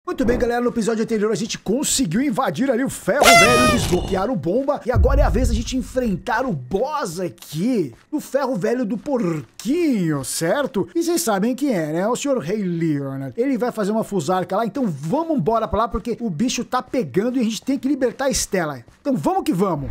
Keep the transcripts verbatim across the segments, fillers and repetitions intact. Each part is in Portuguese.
Muito bem, galera, no episódio anterior a gente conseguiu invadir ali o ferro velho, desbloquear o bomba, e agora é a vez da gente enfrentar o boss aqui, o ferro velho do porquinho, certo? E vocês sabem quem é, né? O senhor Rei Leonard. Ele vai fazer uma fusarca lá, então vamos embora pra lá, porque o bicho tá pegando e a gente tem que libertar a Stella. Então vamos que vamos!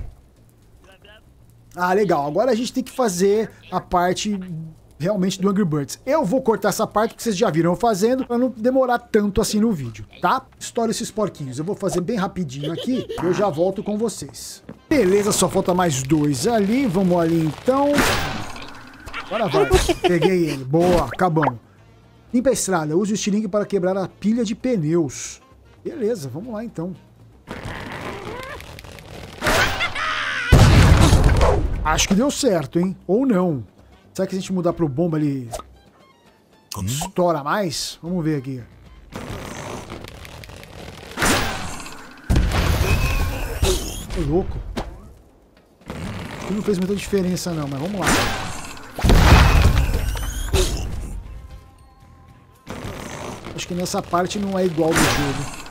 Ah, legal, agora a gente tem que fazer a parte realmente do Angry Birds. Eu vou cortar essa parte que vocês já viram fazendo para não demorar tanto assim no vídeo, tá? Estoura esses porquinhos. Eu vou fazer bem rapidinho aqui e eu já volto com vocês. Beleza, só falta mais dois ali. Vamos ali então. Agora vai. Peguei ele. Boa, acabamos. Limpa a estrada. Use o estilingue para quebrar a pilha de pneus. Beleza, vamos lá então. Acho que deu certo, hein? Ou não. Será que a gente mudar pro bomba ali estoura mais? Vamos ver aqui. Tô louco. Acho que não fez muita diferença não, mas vamos lá. Acho que nessa parte não é igual do jogo.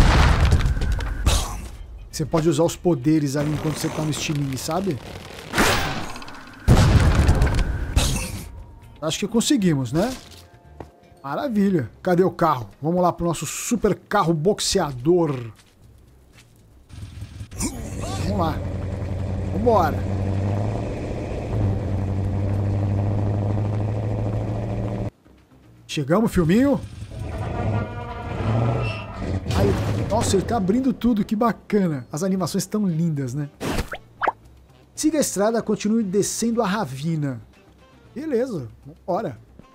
Você pode usar os poderes ali enquanto você tá no estilingue, sabe? Acho que conseguimos, né? Maravilha. Cadê o carro? Vamos lá pro nosso super carro boxeador. Vamos lá. Vambora. Chegamos, filminho. Ai, nossa, ele tá abrindo tudo. Que bacana. As animações estão lindas, né? Siga a estrada, continue descendo a ravina. Beleza, bora.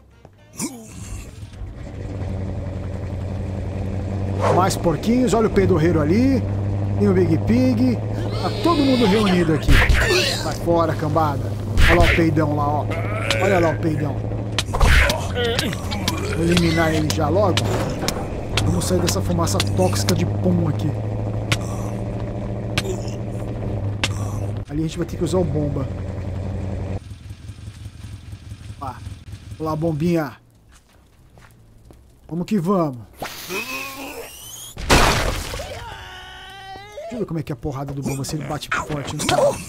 Mais porquinhos, olha o peidorreiro ali. Tem o Big Pig. Tá todo mundo reunido aqui. Sai fora, cambada. Olha lá o peidão lá, ó. Olha lá o peidão. Vou eliminar ele já logo. Vamos sair dessa fumaça tóxica de pum aqui. Ali a gente vai ter que usar o bomba. Olá, bombinha. Vamos que vamos. Deixa eu ver como é que é a porrada do bomba, se ele bate forte.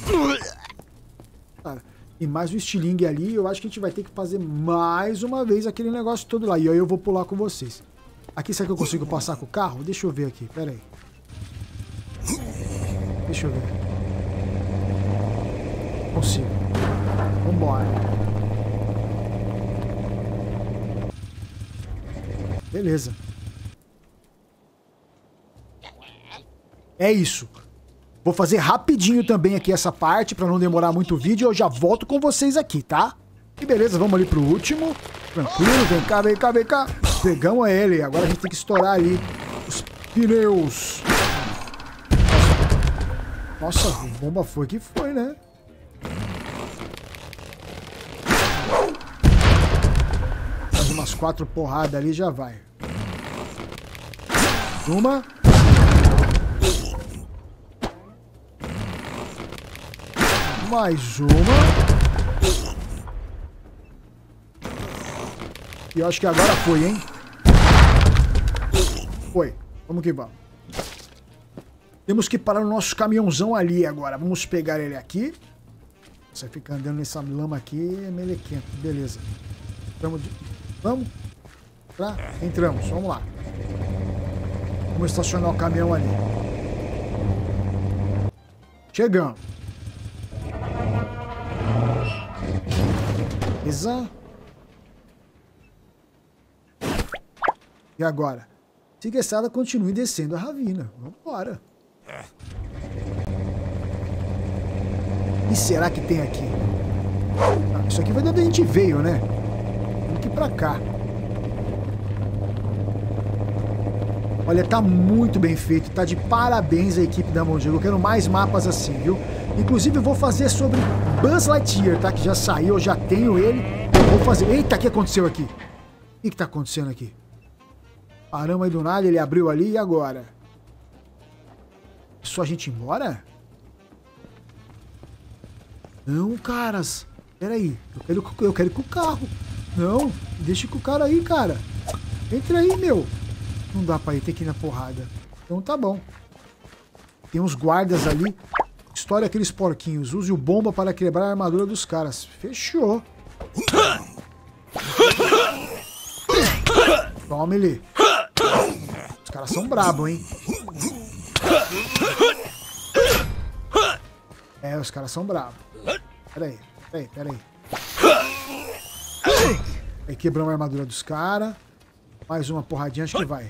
Cara, e mais o estilingue ali, eu acho que a gente vai ter que fazer mais uma vez aquele negócio todo lá. E aí eu vou pular com vocês. Aqui, será que eu consigo passar com o carro? Deixa eu ver aqui, pera aí. Deixa eu ver. Consigo. Vambora. Beleza. É isso. Vou fazer rapidinho também aqui essa parte para não demorar muito o vídeo. Eu já volto com vocês aqui, tá? E beleza, vamos ali pro último. Tranquilo, vem cá, vem cá, vem cá. Pegamos ele. Agora a gente tem que estourar ali os pneus. Nossa, a bomba foi que foi, né? Faz umas quatro porradas ali, já vai. Uma. Mais uma. E eu acho que agora foi, hein? Foi. Vamos que vamos. Temos que parar o nosso caminhãozão ali agora. Vamos pegar ele aqui. Você fica andando nessa lama aqui, é melequento. Beleza. Vamos. De... Vamos. Tá? Entramos. Vamos lá. Vamos estacionar o caminhão ali. Chegamos. Beleza? E agora? Siga a estrada, continue descendo a ravina. Vambora. E será que tem aqui? Ah, isso aqui vai de onde a gente veio, né? Vamos aqui pra cá. Olha, tá muito bem feito, tá de parabéns a equipe da Mondigo. Eu quero mais mapas assim, viu? Inclusive eu vou fazer sobre Buzz Lightyear, tá? Que já saiu, eu já tenho ele. Vou fazer... Eita, o que aconteceu aqui? O que que tá acontecendo aqui? Paramos aí do nada, ele abriu ali, e agora? É só a gente ir embora? Não, caras. Pera aí, eu quero, eu quero ir com o carro. Não, deixa com o cara aí, cara. Entra aí, meu. Não dá pra ir, tem que ir na porrada. Então tá bom. Tem uns guardas ali. Estoure aqueles porquinhos. Use o bomba para quebrar a armadura dos caras. Fechou. Toma ele. Os caras são brabos, hein? É, os caras são bravos. Pera aí, pera aí, pera aí. Aí quebramos a armadura dos caras. Mais uma porradinha, acho que vai.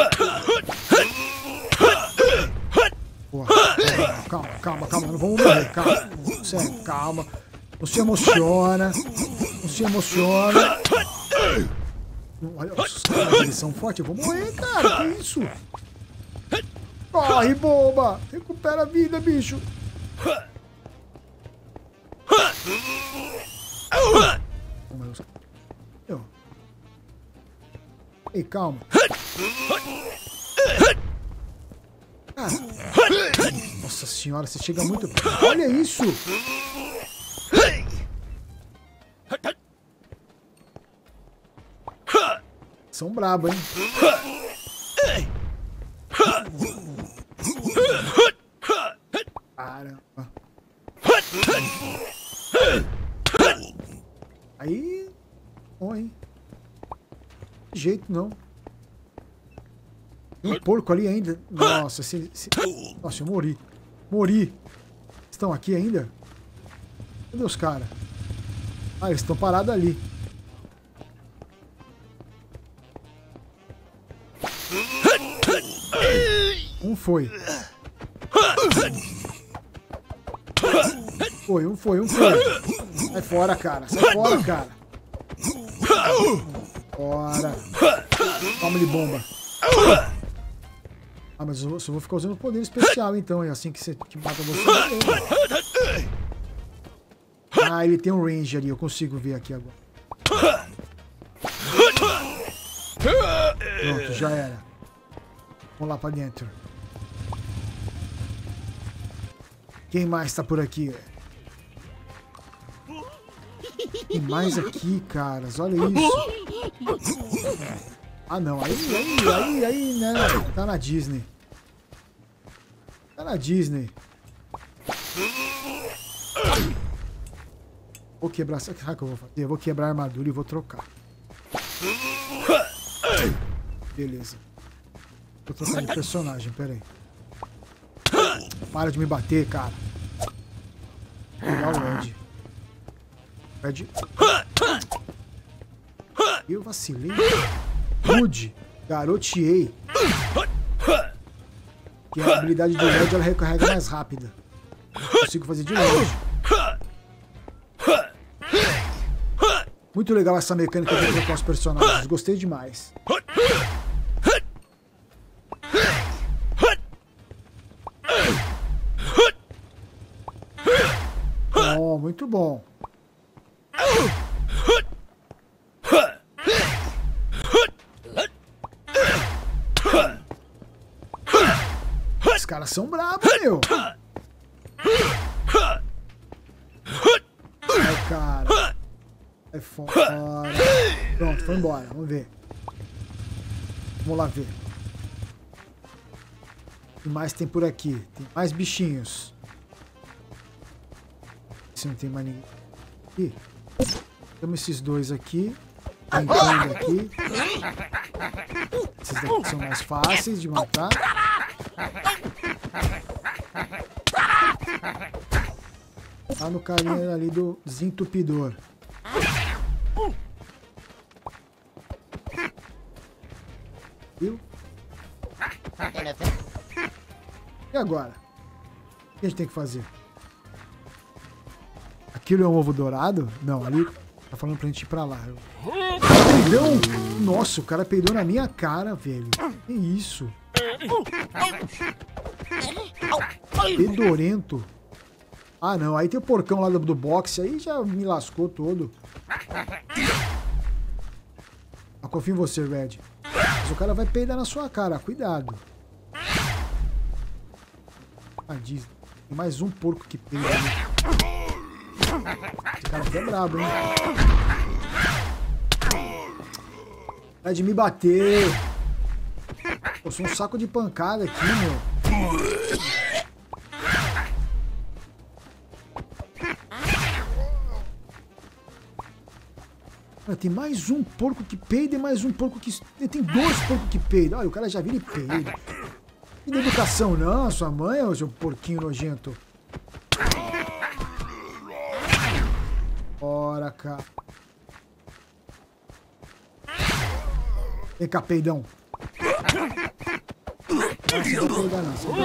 Porra, calma, calma, calma, não vamos morrer, calma. Sério, calma. Não se emociona. Não se emociona. Olha, os caras, eles são fortes. Eu vou morrer, cara. Que isso? Corre, bomba. Recupera a vida, bicho. Ei, calma. Cara. Nossa senhora, você chega muito... Olha isso! São brabos, hein? Caramba. Aí... Bom, hein? De jeito, não. Tem um porco ali ainda. Nossa, se, se... Nossa, eu morri. Morri. Estão aqui ainda? Cadê os caras? Ah, eles estão parados ali. Um foi. Foi, um foi, um foi. Sai fora, cara. Sai fora, cara. Fora. Toma de bomba. Ah, mas eu só vou ficar usando o poder especial, então. É assim que você que mata você. Ah, ele tem um range ali. Eu consigo ver aqui agora. Pronto, já era. Vamos lá pra dentro. Quem mais tá por aqui? Tem mais aqui, caras. Olha isso. Ah, não. Aí, aí, aí, aí, né? Tá na Disney. Tá na Disney. Vou quebrar... Sabe o que eu vou fazer? Eu vou quebrar a armadura e vou trocar. Beleza. Vou trocar de personagem, pera aí. Para de me bater, cara. Vou pegar o Ed. Ed. Eu vacilei. Rude. Garoteei. Que a habilidade do Ed, ela recarrega mais rápida. Consigo fazer de longe. Muito legal essa mecânica de trocar os personagens. Gostei demais. Oh, muito bom. Os caras são bravos, meu. Ai, cara. Sai fora. Pronto, foi embora. Vamos ver. Vamos lá ver. O que mais tem por aqui? Tem mais bichinhos. Se não tem mais ninguém. Aqui. Temos esses dois aqui. Brincando aqui. Esses daqui são mais fáceis de matar. Tá no carinha ali do desentupidor. Viu? E agora? O que a gente tem que fazer? Aquilo é um ovo dourado? Não, ali tá falando pra gente ir pra lá. Peidão! Nossa, o cara peidou na minha cara, velho. Que isso? Pedorento. Ah, não. Aí tem o porcão lá do, do boxe. Aí já me lascou todo. Eu confio em você, Red. Mas o cara vai peidar na sua cara. Cuidado. Ah, diz. Tem mais um porco que peida ali. Esse cara aqui é brabo, hein? Vai de me bater. Eu sou um saco de pancada aqui, meu. Cara, tem mais um porco que peida e mais um porco que... Tem dois porcos que peidam. Olha, o cara já vira e peida. Que de educação não, sua mãe, ô seu porquinho nojento. Bora, cara. Vem cá, peidão. Ah, você não vai peidar não. Você não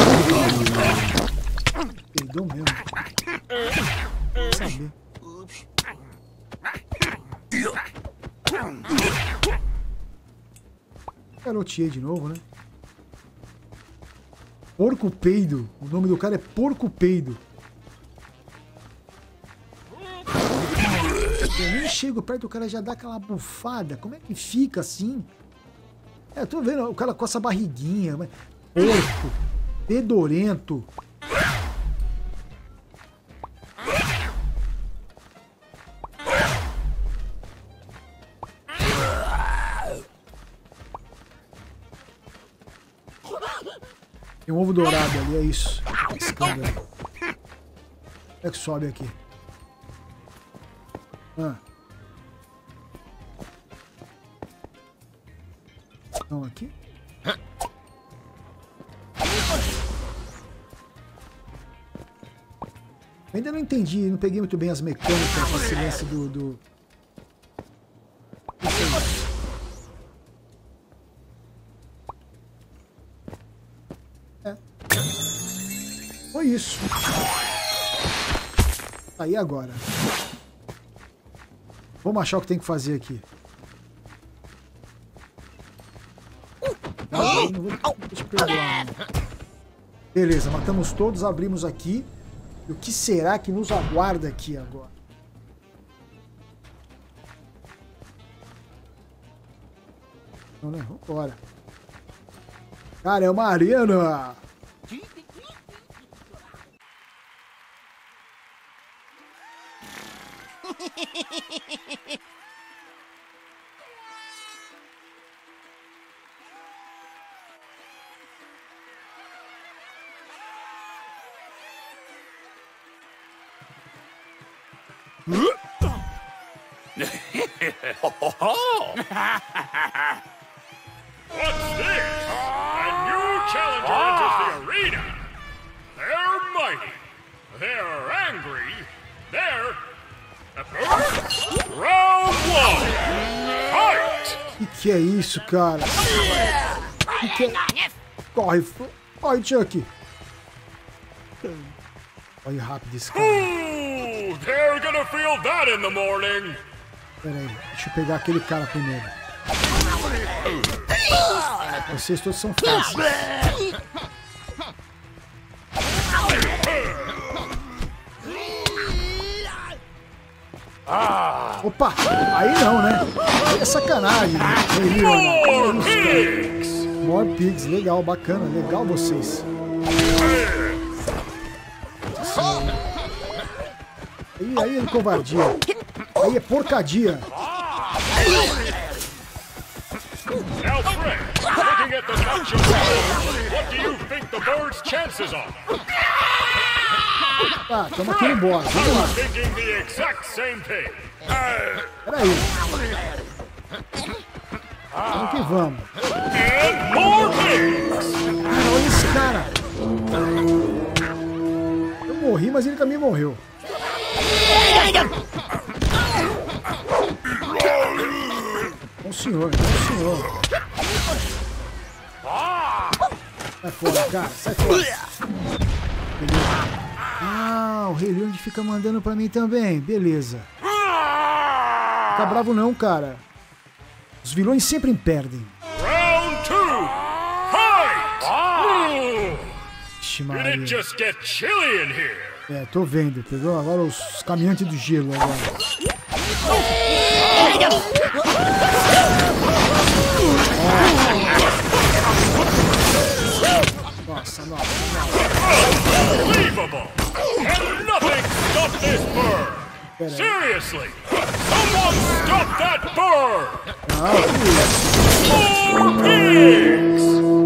vai peidar. Peidou mesmo. Vou saber. Garoteei de novo, né? Porco Peido. O nome do cara é Porco Peido. Eu nem chego perto, o cara já dá aquela bufada. Como é que fica assim? É, eu tô vendo, o cara coça a barriguinha. Mas... Porco. Pedorento. Tem um ovo dourado ali, é isso. Escândalo. Como é que sobe aqui? Ah. Não, aqui? Ainda não entendi, não peguei muito bem as mecânicas da silêncio do... do... É. Foi isso. Aí agora. Vamos achar o que tem que fazer aqui. Não, não vou te perdoar, não. Beleza, matamos todos, abrimos aqui. E o que será que nos aguarda aqui agora? Então, né? Vambora. Cara, é uma arena! What's this? A new challenger enters the arena. They're mighty. They're angry. They're... Round one. Fight! Que que é isso, cara? Que que é... Corre, corre, Chuck. Olha rápido esse cara. Ooh, they're gonna feel that in the morning. Pera aí, deixa eu pegar aquele cara primeiro. Vocês todos são fáceis. Opa, aí não, né? Aí é sacanagem. More pigs! More pigs, legal, bacana, legal vocês. Aí, aí é covardia. Aí é porcadia. Now, Fred, looking at the match of birds, what do you think the birds' chances are? Tá, estamos aqui no boss. Vamos lá. Thinking the exact same thing. Peraí. Vamos que vamos. And more pigs! Cara, olha esse cara. Eu morri, mas ele também morreu. Bom senhor, bom senhor. Sai fora, cara, sai fora. Beleza. Ah, o Rei Leão fica mandando pra mim também. Beleza. Fica bravo não, cara. Os vilões sempre perdem. Round two. Fight! Ixi, Did Maria. it just get chilly in here? É, tô vendo. Pegou agora os caminhantes do gelo agora. Nossa, nossa, nossa. Unbelievable! And nothing stopped this bird! Seriously! Someone stop that bird! Não, que isso? More pigs!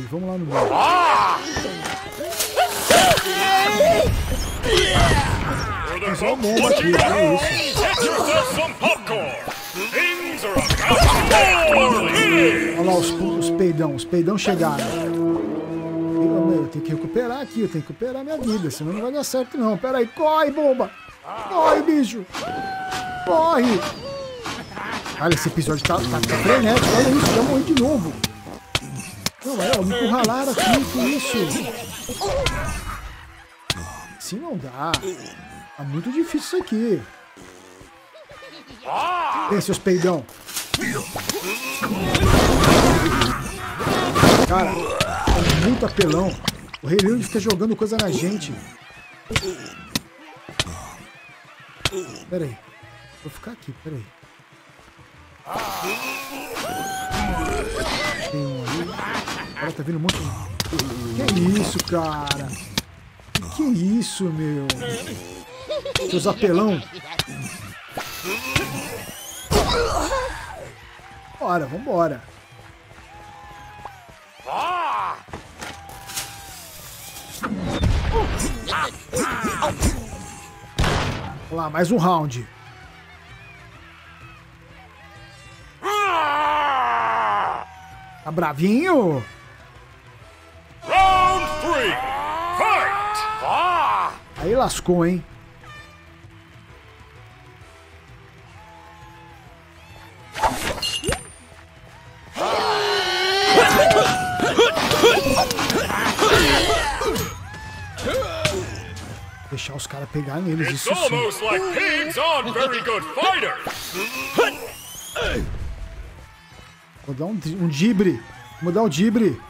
Vamos lá no meio. Mas é bom aqui, é isso. Get yourself some popcorn. Things are about to Olha lá os, os peidão, os peidão chegaram. Eu, eu tenho que recuperar aqui, eu tenho que recuperar minha vida, senão não vai dar certo não. Pera aí, corre, bomba! Corre, bicho! Corre! Olha, esse episódio tá, tá, tá frenético, olha isso, já morri de novo. Não, é, me encurralaram aqui, que isso? Assim não dá. Tá muito difícil isso aqui. Vem, seus peidão. Cara, é muito apelão. O Rei Leão fica jogando coisa na gente. Pera aí. Vou ficar aqui, pera aí. Tem um ali. Agora tá vindo um monte de... Que isso, cara? Que isso, meu? Seus apelão. Bora, vambora. Vamos lá, mais um round. Tá bravinho? Round three. Fight! Aí lascou, hein? Deixar os caras pegar neles, It's isso sim. almost like pigs aren't very good fighters. Vou dar um, um dibre. Vou dar o dibre.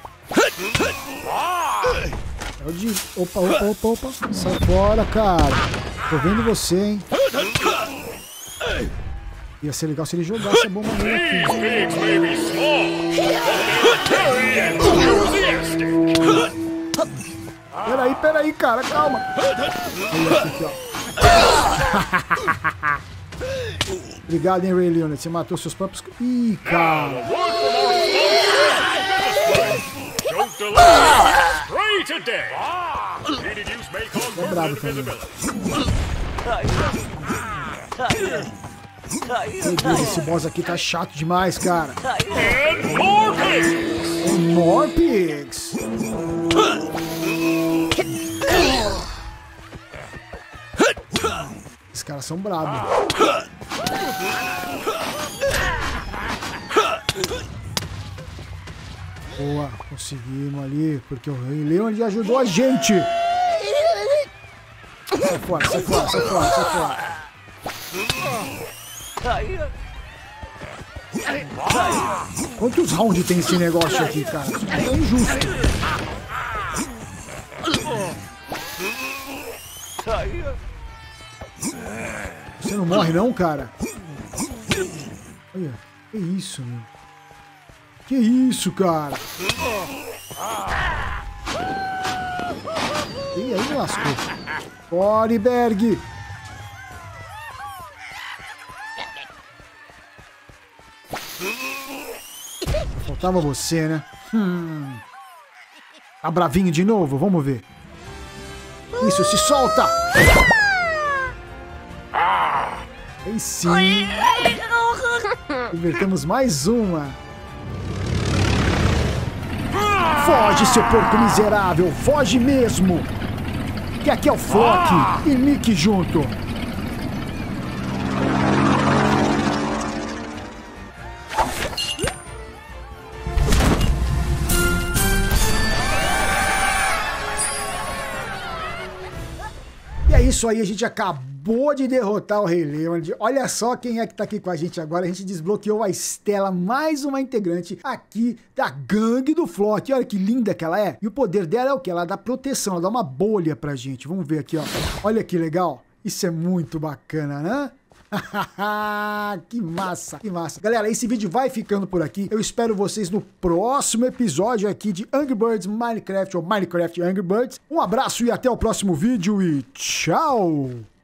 É o dibre. Opa, opa, opa, opa. Sai fora, cara. Tô vendo você, hein. Ia ser legal se ele jogasse a bomba nele These aqui. pigs may be small, but they're very enthusiastic. Peraí, peraí, cara, calma. Olha aqui, ó. Obrigado, hein, Ray Leonard. Você matou seus próprios... Ih, cara. Don't delay. Spray today. Repeated use may cause Tô bravo permanent também. visibility. Meu Deus, esse boss aqui tá chato demais, cara. And more pigs. More pigs. Esses caras são bravos. Boa, conseguimos ali, porque o Rei Leão ajudou a gente. Sai fora, sai fora, sai fora, sai fora. Quantos rounds tem esse negócio aqui, cara? Isso é injusto. Você não morre não, cara? Olha, que isso, meu? Que isso, cara? E aí me lascou. Coriberg! Faltava você, né? Hum. Tá bravinho de novo? Vamos ver. Isso, se solta! Aí sim. Invertemos mais uma. Foge, seu porco miserável! Foge mesmo! Que aqui é o Flock e Mickey junto. E é isso aí, a gente acabou de derrotar o Rei Leonard. Olha só quem é que tá aqui com a gente agora. A gente desbloqueou a Stella, mais uma integrante aqui da gangue do Flock. Olha que linda que ela é. E o poder dela é o que? Ela dá proteção, ela dá uma bolha pra gente. Vamos ver aqui, ó. Olha que legal. Isso é muito bacana, né? Que massa, que massa. Galera, esse vídeo vai ficando por aqui. Eu espero vocês no próximo episódio aqui de Angry Birds Minecraft ou Minecraft Angry Birds. Um abraço e até o próximo vídeo e tchau!